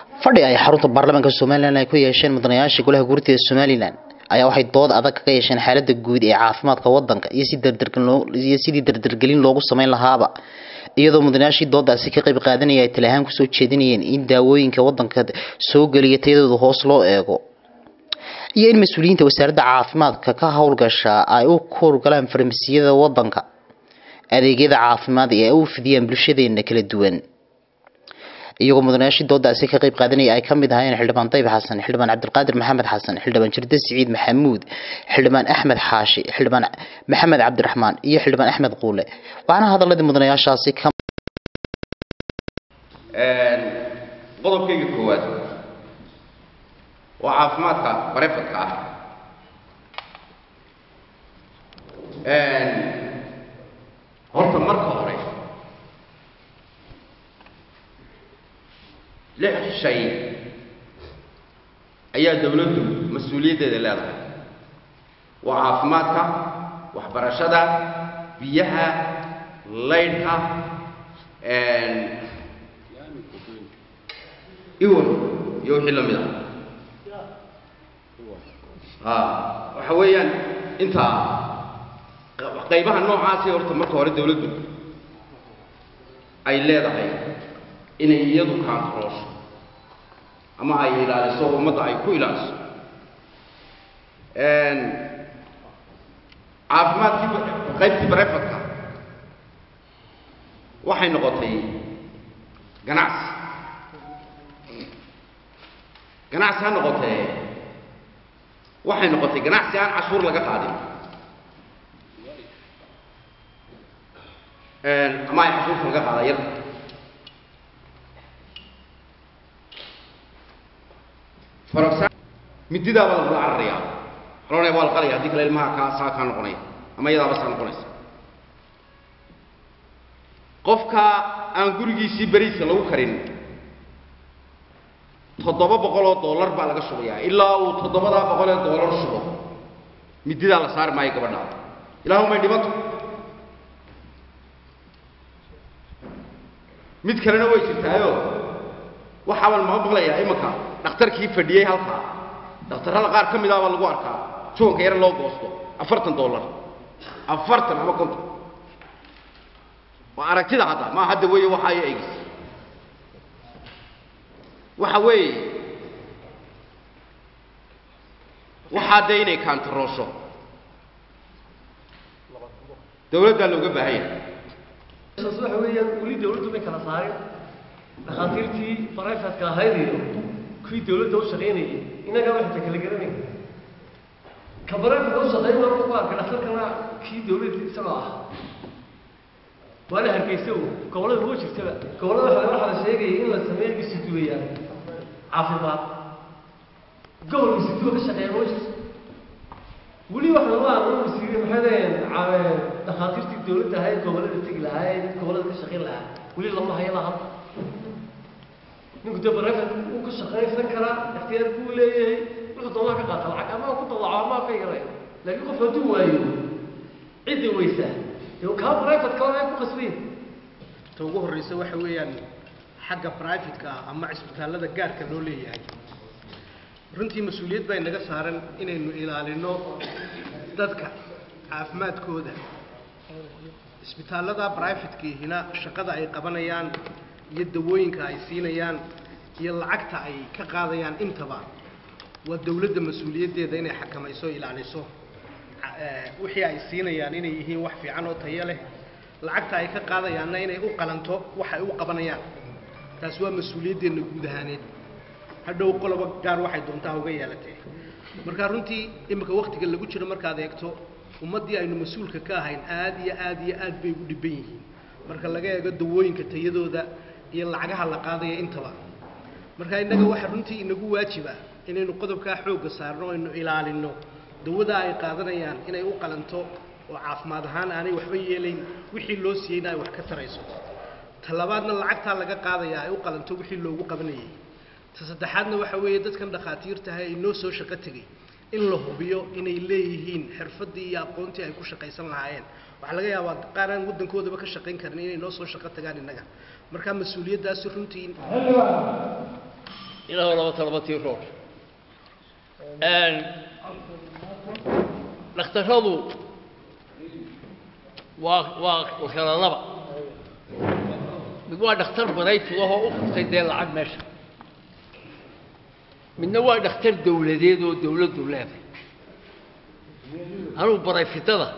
fadhi ay xarunta baarlamaanka Soomaaliland ay ku yeesheen mudanayaasha golaha guurtida Soomaaliland ayaa waxay dood adag ka yeesheen xaaladda guud ee caafimaadka wadanka iyo sidii dardargelin loogu sameyn lahaaba iyadoo mudanayaashii doodaasi ka qayb qaadanayay talahaan ku soo jeedinayeen in daawooyinka wadanka soo galiya tayadooda hoos loo eego iyo in mas'uuliyiinta wasaaradda caafimaadka ka hawlgasha ay u korgalaan farmasiyada wadanka adeegyada caafimaad ee u fidiyaan bulshadeena kala duwan iyagoo mudanayaashii doodaasi ka qayb qaadanayay ay kamid ahaayeen xildhibaan Dayib Xasan, xildhibaan Cabdulqaadir Maxamed Xasan, xildhibaan Jirde Siciid Maxamuud, xildhibaan Axmed Xaashi, xildhibaan Maxamed Cabdiraxmaan iyo xildhibaan Axmed Quule waxaana hadaladii mudanayaashaasi ka qodobkayga koowaad waa caafimaadka barefadka horta marka hore lix shay ayaa dawladdu mas'uuliyaddeeda leedahay waa caafimaadka waxbarashada biyaha laydhka iyo wixii la mid waxa weeyaan inta qaybaha noocaas horta marka hore dawladdu ay leedahay inay iyadu kaantaroosho ama ay ilaaliso ummadda ay ku ilaaliso caafimaadkii qaybtii barefadka waxay noqotay ganacsi ha noqotee waxay noqotay ganacsi aan cashuur laga qaadin ama ay cashuurta laga qaada yar فرقصان مديدا ولا العريا حلونا ولا القرية هذيك الماء كان نقني أما يدا بس نقنيس قفك أنقولي سيبريس لو كرين تضرب $100 بالغ شوية إلا وتضرب $100 شو مديدا على صار ما يكبرنا إلا هو ما يدمت مد كلنا ويش تايو وحاول ما بغلا يا إمك دكتوركii fadhiyay halka daktarada qaar kamid ah lagu arkaa joonka yar loo goosto $40 ama konton waa aragtida hadda ma hadda way waxa ay eegis waxa way waxa deynay kantaroosho dawladda looga baahan yahay waxa weeyaan wali dawladdu ma kala saarin dhaqaatiirtii barefadka ahayd كي دولة دوشة غيري إنك ما تكلم كلامي كبرت دوشة غيري ما بقول كنا أصلا كنا كي دولة سبعة وأنا هالكيسو كولا هو شو سبعة كولا هذا شيء جاي إن السمير كيستويا عافية قول كيستويا كشغال وش ولي واحد ما أقول بسير هذا على دخاتير الدولة هاي كولا تيجي هاي كولا كشغال لها ولي لما هي لها نقدر برفع وكشخير سكرة اختيار كله نقطة ما كقطع العك ما كطلع ما في غيره لكن قف هدوء أيوه عدي ويسه لو كان برفع كلام يكون قصير توجه الرئيس وحويا حق برايفت كا أما عسبتها لذا جار كنولي يعني رنتي مسؤولية بين نجس هارن إنه إلى لأنه ذاتك عفمات كودا عسبتها لذا برايفت كي هنا شقة أي قبنيان يدوينك أي سينيان يلعقت أي كقاضيان انتبه والدولة المسؤولية دي دينا حكم يسوي إلى عليسو وحي أي سينيان إنه هي وحفي عنه طياله لعقت أي كقاضيان إنه أقلنتو وحي أقبنيان تسوى مسؤولية دي نقود هانين هذا هو قلب جار واحد دونته وجيالته مركارنتي إما كوقت قال لقول شنو مركاد يكتو ومدي أي مسؤول ككاهين آد بيقول بيه marka laga eego dawooyinka tayadooda iyo lacagaha la qaadayo intaba marka inaga waxa runtii inagu waajiba inaynu qodobka xoog saarno inuu ilaalino dawada ay qaadanayaan inay u qalanto oo caafimaad ahaan aanay waxba yeelayn wixii loo siiyay wax ka tarayso talabaadna lacagta laga qaadaya ay u qalanto wixii loogu qabanayay saddexaadna waxa weeye dadkan dhaqaatiirta ah ay noo soo shaqo tagay in la hubiyo inay leeyihiin xirfadii iyo aqoontii ay ku shaqaysan lahaayeen waxa laga yaabaa qaaraan wadankooda ka shaqayn karnaa inay noo soo shaqo tagaan inaga marka mas'uuliyadaas runtii إلى هو طلبتي روح نختاروا وكلا لبا نقول نختار بريت وهو أخر سيدنا العاد ماشي من نوع نختار دولتين ودولات أنا بريت في تلا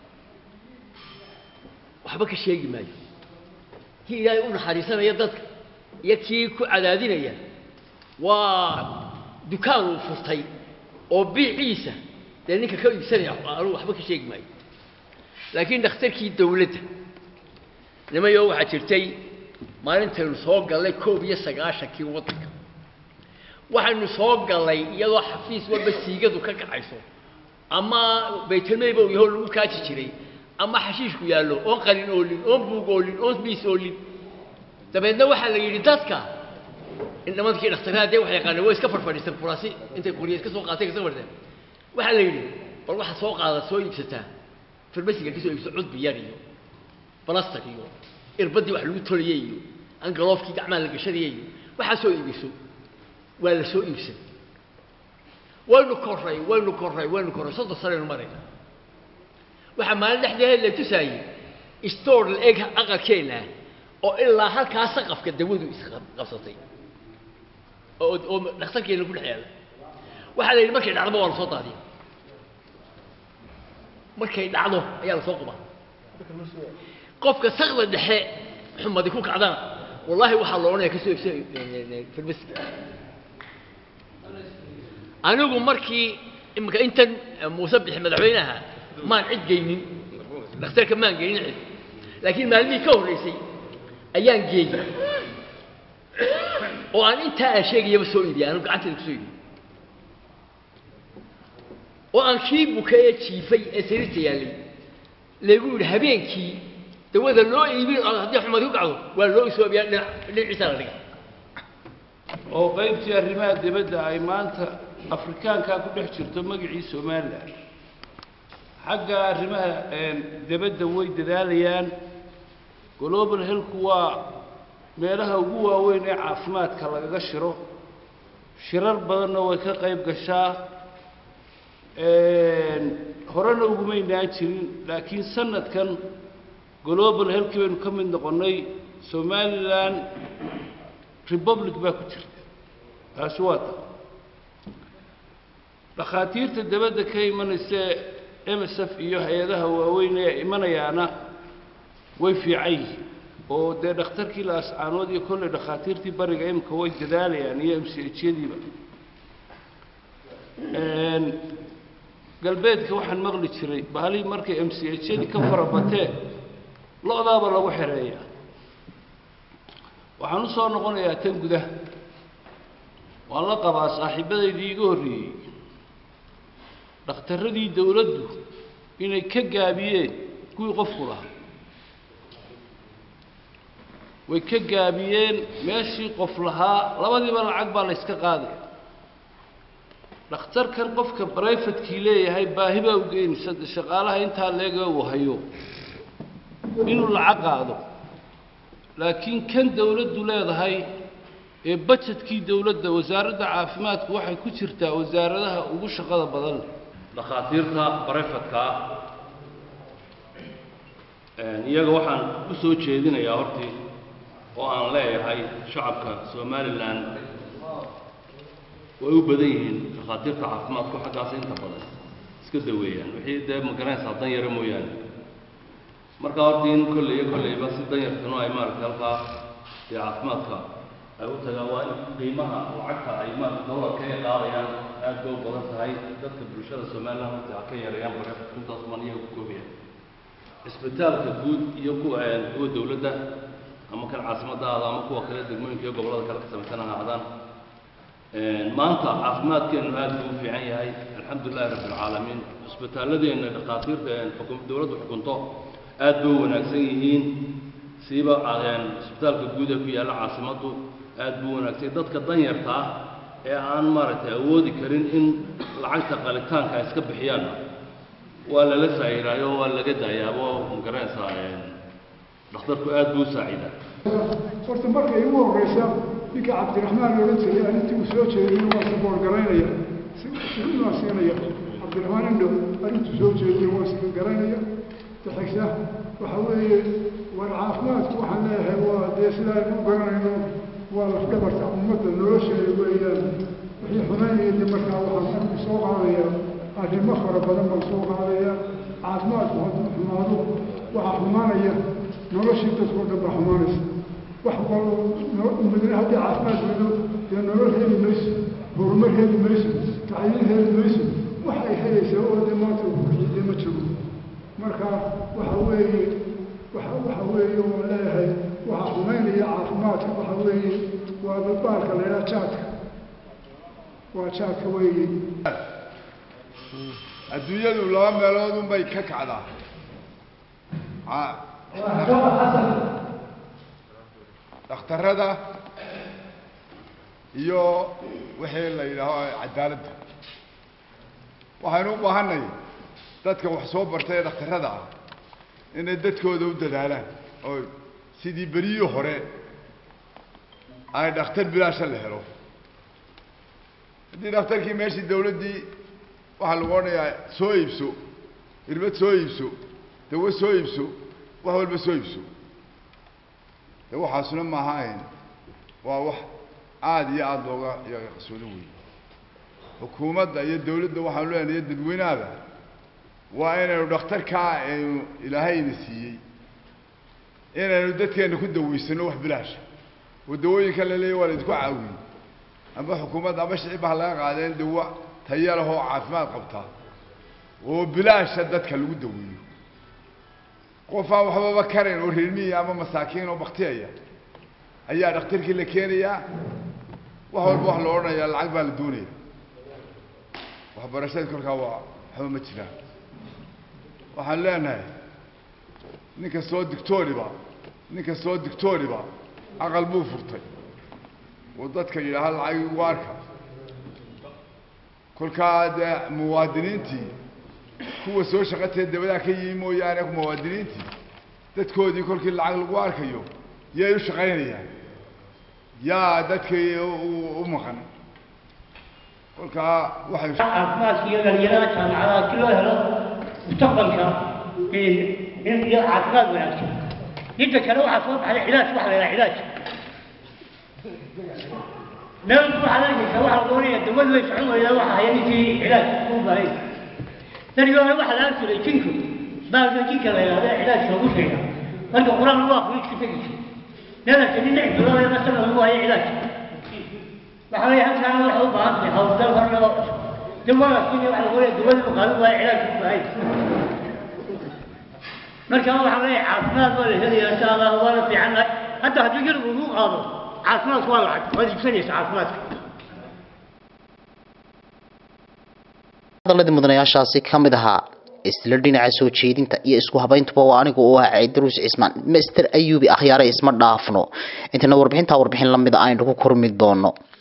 وحبك الشيء ماي هي يقول حارسنا يدك يكفي عدادين يا ودكان فستي وبيع عيسى لأنك كل سنة أروح بك شيء ماي لكن نختار كي دولته لما يوم حترتي ما أنت نسوق قال لي كوب يسقاش كي وطك واحد نسوق قال لي يلا حفيز وبسيجة وكك عيسو أما بيت المال يهول وكاتي شري أما حشيش كيالو أون قلين أولين أون بوقولين أون بيس أولين طب إنه واحد اللي يرداتك إنما ذكر اختراع ده واحد قال هو يسكفر فريسة فراسي أنت كوريا كسوق قاتك كسوق ده واحد اللي يريد والواحد سوق على سوي بسته في المسجد كسوق يسعود بياريو بلاستيكيو إربدي واحد لو ترييو أنقلوف كي أعمال القشريو واحد سوي بيسو ولا سوي بسن وين كوري صد صار المريض واحد ما نحن اللي تساي استور الإيج أقل كينا أو إلا هالكاس سقف كدودو قصتي أو نختار كي نقول حياله واحد اللي مكين على موال صوت هذه مكين على يا الفوق قفك صغر الدحاء محمد يكون كعدان والله وحلونا كسو في المسجد أنا أقول مركي إمك أنت مسبح مدعوينها ما نعد جينين نختار كمان جينين عد لكن ما لي كون رئيسي أيام جينين وأنا أنت أشياء يبسوني دي أنا قعدت لكسوني وأن كي بكاية في أسرتي يعني ليقول هبينكي توذا لو يبين هذا محمد يقعد ولا لو يسوي بيان لعيسى لك oo qaybtii arrimaha dibadda ay maanta afrikaanka ku dhex jirto magaciisa Soomaaliland xagga arrimaha dibadda way dadaalayaan global health waa meelaha ugu waaweyn ee caafimaadka lagaga shiro shirar badan oo way ka qayb gashaa horena ugu meynaan jirin laakiin sanadkan global health baynu ka mid noqonay Somaliland Republic baa ku jirta taasi waa ta dhakhaatiirta dibadda ka imanaysa MSF iyo hay'adaha waaweyn ee imanayaana way fiicay oo de dhakhtarkii la ascaanood iyo kulli dhakhaatiirtii bariga imka way dadaalayaan iyo MCH-yadiiba galbeedka waxaan maqli jiray bahali markay MCH-yadii ka farabatee lo'daaba lagu xereeyaa waxaan u soo noqonayaa tan gudaha waan la qabaa saaxiibadeydii iga horreeyey dhakhtarradii dawladdu inay ka gaabiyeen kuwii qofku lahaa way ka gaabiyeen meeshii qof lahaa labadiiba lacag baa la iska qaadaya dhakhtarkan qofka brivatekii leeyahay baahi baa u geynaysa shaqaalaha intaa leega uu hayo inuu lacag qaado laakiin kan dawladdu leedahay ee budgetkii dawladda wasaaradda caafimaadku waxay ku jirtaa wasaaradaha ugu shaqada badan dhakhaatiirta brivatka iyaga waxaan u soo jeedinayaa hortii oo aan leeyahay shacabka Somaliland way u badan yihiin dhakhaatiirta caafimaadku xaggaas inta badan iska daweeyaan wixii dee magaranaysa dan yar mooyaan marka hortii in kolleyba si dan yartano ay maaragtay halkaa dee caafimaadka ay u tagaan waa in qiimaha lacagta ay maaragtay dowladka ay qaadayaan aad bay u badan tahay dadka bulshada Somaliland waxay ka yareeyaan brivatka intaas man iyaga ku koobiyaan isbitaalka guud iyo kuwa dawladda ama kan caasimadda ama kuwa kale degmooyinka iyo gobollada kale ka samaysan ahaadaan maanta caafimaadkeenu aad buu u fiican yahay alxamdulillahi rabbil caalamiin isbitaalladeena dhakhaatiirta dawladdu xukunto aad bay u wanaagsan yihiin siiba isbitaalka guud ee ku yaalla caasimaddu aad buu wanaagsan dadka danyarta ah ee aan maaragtay awoodi karin in lacagta qalitaanka ay iska bixiyaan waa lala saayiraayo waa laga daayaabo magaranaysaa dhakhtarku aad buu u saaciidaa horta markay ugu horreysa ninka cabdiraxmaan loolan jiray arrintii uu soo jeediyey waa sabool garaynaya waa siinaya cabdiraxmaan indhow arrintuu soo jeediyey waa sii garaynaya taxigsa waxa weeye war caafimaadku waxaan leeyahay waa dee sidaa aynu u garanayno waa lafdhabarta ummadda nolosheeda weeyaan wixii xumaynaya dee markaa waxaan arku soo qaadaya arrimo fara badan baan soo qaadaya caafimaadku hadduu xumaado waxaa xumaanaya noloshii dadkoo dhan baa xumaanaysa wax ummadina haddii caafimaad weydo dee nolol heli mayso horumar heli mayso tacyiin heli mayso wax ay helaysaa oo dee maanta ugu xiide ma jiro marka waxa weeye oo leeyahay waxa xumaynaya caafimaadka waxa weeye waa badbaalka la yidhaha jaadka waa jaadka weeye adduunyadu laba meelood unbay ka kacdaa dhakhtarada iyo wixii la yidhaaho cadaaladda waxaynu u baahanay dadka wax soo bartay ee dhakhtarada ah inay dadkooda u dadaalaan oo sidii beriyii hore ay dhakhtar bilaasha la helo haddii dhakhtarkii meeshii dawladdii waxaa lagu odhanayaa soo iibso irbad soo iibso dawo soo iibso wax walba soo iibso de waxaasuna maaha ahayn waa wax aada iyo aada looga yaqsoodo weeye xukuumadda iyo dawladda waxaanu leenahay dadweynaada waa inaynu dhakhtarkaa aynu ilaahayna siiyey inaynu dadkeenna ku daweysano wax bilaasha oo dawooyinka la leeyahy waa la idinku caawiyey amba xukuumadda amba shicibba ha laga qaadeen dawo taya lahoo caafimaad qabtaa oo bilaasha dadka lagu daweeyo qof aan waxbaba karayn oo reermiya ama masaakiin oo baktiyaya ayaa dhakhtarkii la keenayaa wax walba wax la odhanayaa lacag baa la doonaya waxbarashada kolkaa waa waxba ma jiraan waxaan leenahay ninka soo digtooriba aqal buu furtay oo dadka yidhaaha lacag igu arka kolkaa dee muwaadiniintii kuwa soo shaqatee dabadaa ka yimi mooyaane muwaadiniintii dadkoodii kolkii lacag lagu arkayo yay u shaqaynayaan yaa dadkii u maqan kolkaa waxay caafimaadka iyo dhalinyarada jaamacadaha si loo helo mustaqbalka iyo caafimaad wanaagsan ninka kale waxaa soo baxday cilaaj waxa la yidhaha cilaaj meel waxaa la arkaysaa waxaa la doonaya dawlad way socon weydaa waxa haya ninkii cilaaj u baahay darigii hore waxaa la arki jiray jinku baalka jinka la yidhahda cilaaj loogu sheega marka qur-aan lagu aqriyo iska tegi jiray needarka nin lix bilood ee masana lagu hayo cilaaj waxaa leeyahay halkaana waxay u baahan tahay hawlgal hor loo cusub dawladaasina waxa lagu leeyahay dawlad muqaalin waayo cilaaj u baahay marka waxaa leeyahay caafimaad waa la helayaa insha allah waana fiicannahay hadda haddii garab ugu qaado caafimaadku waa lacag waad iibsanaysa caafimaadka hadalladii mudanayaashaasi ka mid ahaa isla dhinaca soo jeedinta iyo isku habayntuba waa anigu oo ah Ciidruus Cismaan Mr Ayubi akhyaare isma dhaafno intana warbixin la mid ah aynu ku kormi doono